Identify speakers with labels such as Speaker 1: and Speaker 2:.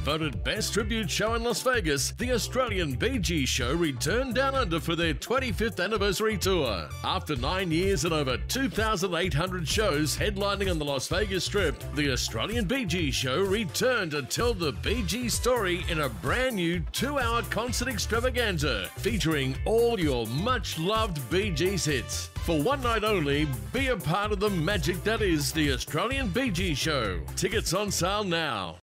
Speaker 1: Voted Best Tribute Show in Las Vegas, the Australian Bee Gees Show returned down under for their 25th anniversary tour. After 9 years and over 2,800 shows headlining on the Las Vegas Strip, the Australian Bee Gees Show returned to tell the Bee Gees story in a brand new 2-hour concert extravaganza featuring all your much-loved Bee Gees hits. For one night only, be a part of the magic that is the Australian Bee Gees Show. Tickets on sale now.